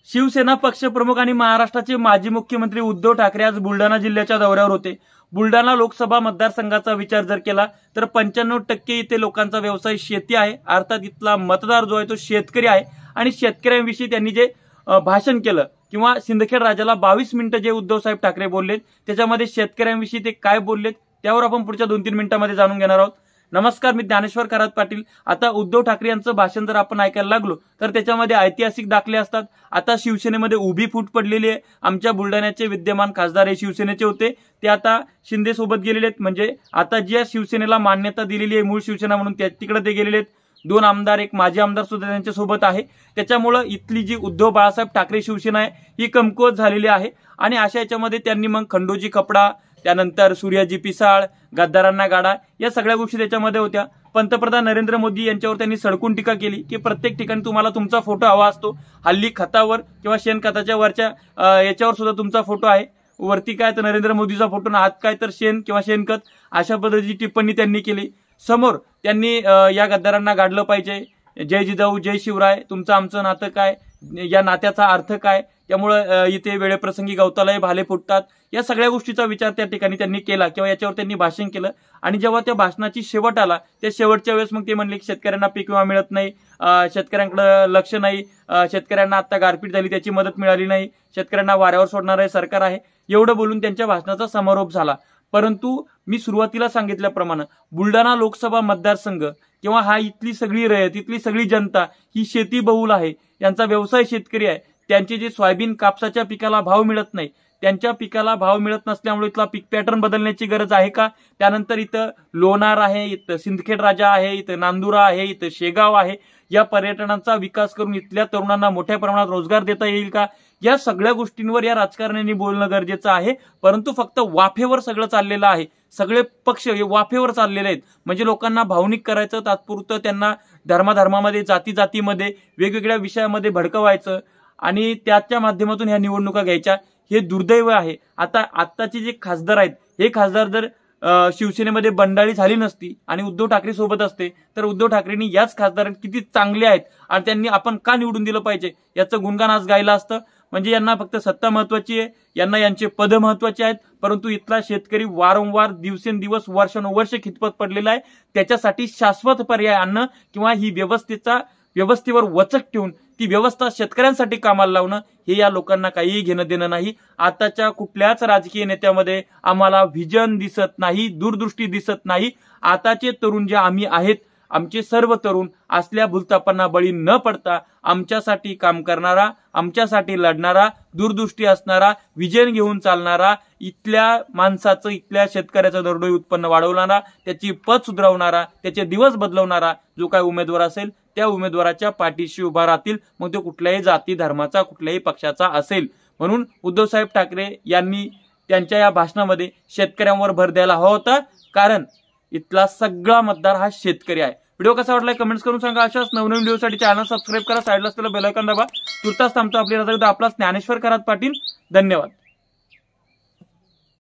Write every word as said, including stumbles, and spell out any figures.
शिवसेना पक्षप्रमुख आणि महाराष्ट्राचे माजी मुख्यमंत्री उद्धव ठाकरे आज बुलढाणा जिल्ह्याच्या दौऱ्यावर होते। बुलढाणा लोकसभा मतदारसंघाचा विचार जर केला तर पंच्याण्णव टक्के इथे लोकांचा व्यवसाय शेती आहे, अर्थात इथला मतदार जो आहे तो शेतकरी आहे। आणि शेतकऱ्यांविषयी त्यांनी जे भाषण केलं किंवा सिंदखेड राजाला बावीस मिनिटं जे उद्धव साहेब ठाकरे बोललेत त्याच्यामध्ये शेतकऱ्यांविषयी ते काय बोललेत त्यावर आपण पुढच्या दोन तीन मिनिटांमध्ये जाणून घेणार आहोत। नमस्कार, मी ज्ञानेश्वर खरात पाटील। आता उद्धव ठाकरे यांचं भाषण जर आपण ऐकायला लागलो तर त्याच्यामध्ये ऐतिहासिक दाखले असतात। आता शिवसेनेमध्ये उभी फूट पडलेली आहे। आमच्या बुलढाण्याचे विद्यमान खासदार हे शिवसेनेचे होते, ते आता शिंदे सोबत गेलेले आहेत। म्हणजे आता ज्या शिवसेनेला मान्यता दिलेली आहे मूळ शिवसेना म्हणून त्या तिकडे ते गेलेले आहेत। दोन आमदार, एक माजी आमदार सुद्धा त्यांच्या सोबत आहे। त्याच्यामुळे इथली जी उद्धव बाळासाहेब ठाकरे शिवसेना आहे ही कमकुवत झालेली आहे। आणि अशा याच्यामध्ये त्यांनी मग खंडोजी कपडा, त्यानंतर सूर्याजी पिसाळ, गद्दारांना गाडा या सगळ्या गोष्टी त्याच्यामध्ये होत्या। पंतप्रधान नरेंद्र मोदी यांच्यावर त्यांनी सडकून टीका केली की प्रत्येक ठिकाणी तुम्हाला तुमचा फोटो हवा असतो। हल्ली खतावर किंवा शेणखताच्या वरच्या याच्यावर सुद्धा तुमचा फोटो आहे, वरती काय तर नरेंद्र मोदीचा फोटो ना, आत काय तर शेण किंवा शेणखत, अशा पद्धतीची टिप्पणी त्यांनी केली। समोर त्यांनी या गद्दारांना गाडलं पाहिजे। जय जिजाऊ जय शिवराय, तुमचं आमचं नातं काय, या नात्याचा अर्थ काय, त्यामुळे इथे वेळेप्रसंगी गवतालाही भाले फुटतात, या सगळ्या गोष्टीचा विचार त्या ठिकाणी त्यांनी केला किंवा याच्यावर त्यांनी भाषण केलं। आणि जेव्हा त्या भाषणाची शेवट आला त्या शेवटच्या वेळेस मग ते म्हणले की शेतकऱ्यांना पीक विमा मिळत नाही, शेतकऱ्यांकडे लक्ष नाही, शेतकऱ्यांना आता गारपीट झाली त्याची मदत मिळाली नाही, शेतकऱ्यांना वाऱ्यावर सोडणारे सरकार आहे, एवढं बोलून त्यांच्या भाषणाचा समारोप झाला। परंतु मी सुरुवातीला सांगितल्याप्रमाणे बुलढाणा लोकसभा मतदारसंघ किंवा हा इथली सगळी रयत, इथली सगळी जनता ही शेती बहुल आहे, यांचा व्यवसाय शेतकरी आहे। त्यांचे जे सोयाबीन कापसाच्या पिकाला भाव मिळत नाही, त्यांच्या पिकाला भाव मिळत नसल्यामुळे इथला पीक पॅटर्न बदलण्याची गरज आहे का? त्यानंतर इथं लोणार आहे, इथं सिंदखेड राजा आहे, इथं नांदुरा आहे, इथं शेगाव आहे, या पर्यटनाचा विकास करून इथल्या तरुणांना मोठ्या प्रमाणात रोजगार देता येईल का? या सगळ्या गोष्टींवर या राजकारण्यांनी बोलणं गरजेचं आहे। परंतु फक्त वाफेवर सगळं चाललेलं आहे, सगळे पक्ष हे वाफेवर चाललेले आहेत। म्हणजे लोकांना भावनिक करायचं, तात्पुरतं त्यांना धर्माधर्मामध्ये, जाती जातीमध्ये, वेगवेगळ्या विषयामध्ये भडकवायचं आणि त्याच्या माध्यमातून ह्या निवडणुका घ्यायच्या, हे दुर्दैव आहे। आता आत्ताचे जे खासदार आहेत हे खासदार जर शिवसेनेमध्ये बंडाळी झाली नसती आणि उद्धव ठाकरे सोबत असते तर उद्धव ठाकरेंनी याच खासदार किती चांगले आहेत आणि त्यांनी आपण का निवडून दिलं पाहिजे याचं गुणगान आज गायलं असतं। म्हणजे यांना फक्त सत्ता महत्वाची आहे, यांना यांचे पद महत्वाचे आहेत, परंतु इथला शेतकरी वारंवार दिवसेंदिवस वर्षानुवर्ष खितपत पडलेला आहे। त्याच्यासाठी शाश्वत पर्याय आणणं किंवा ही व्यवस्थेचा व्यवस्थेवर वचक ठेवून ती व्यवस्था शेतकऱ्यांसाठी कामाला लावणं हे या लोकांना काहीही घेणं देणं नाही। आताच्या कुठल्याच राजकीय नेत्यामध्ये आम्हाला व्हिजन दिसत नाही, दूरदृष्टी दिसत नाही। आताचे तरुण जे आम्ही आहेत, आमचे सर्व तरुण असल्या भूलथापांना बळी न पडता आमच्यासाठी काम करणारा, आमच्यासाठी लढणारा, दूरदृष्टी असणारा, व्हिजन घेऊन चालणारा, इथल्या माणसाचं, इथल्या शेतकऱ्याचं दरडोई उत्पन्न वाढवणारा, त्याची पद सुधारवणारा, त्याचे दिवस बदलवणारा जो काय उमेदवार असेल त्या उमेदवाराच्या पाठीशी उभा राहतील, मग तो कुठल्याही जाती धर्माचा, कुठल्याही पक्षाचा असेल। म्हणून उद्धव साहेब ठाकरे यांनी त्यांच्या या भाषणामध्ये शेतकऱ्यांवर भर द्यायला हवा होता, कारण इथला सगळा मतदार हा शेतकरी आहे। व्हिडिओ कसा वाटला कमेंट्स करून सांगा। अशाच नवनवीन व्हिडिओसाठी चॅनल सबस्क्राईब करा, साईडला असलेला बेल आयकॉन दाबा। तुर्तास थांबतो आपली रजा, आपला ज्ञानेश्वर खरात पाटील। धन्यवाद।